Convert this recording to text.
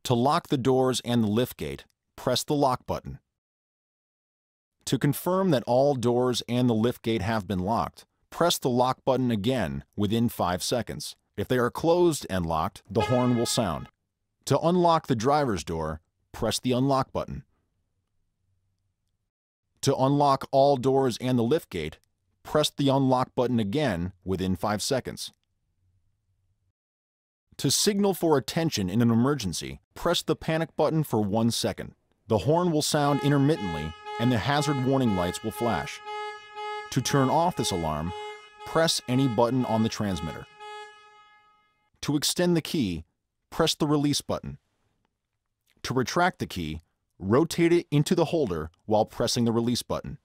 To lock the doors and the liftgate, press the lock button. To confirm that all doors and the liftgate have been locked, press the lock button again within 5 seconds. If they are closed and locked, the horn will sound. To unlock the driver's door, press the unlock button. To unlock all doors and the liftgate, press the unlock button again within 5 seconds. To signal for attention in an emergency, press the panic button for 1 second. The horn will sound intermittently and the hazard warning lights will flash. To turn off this alarm, press any button on the transmitter. To extend the key, press the release button. To retract the key, rotate it into the holder while pressing the release button.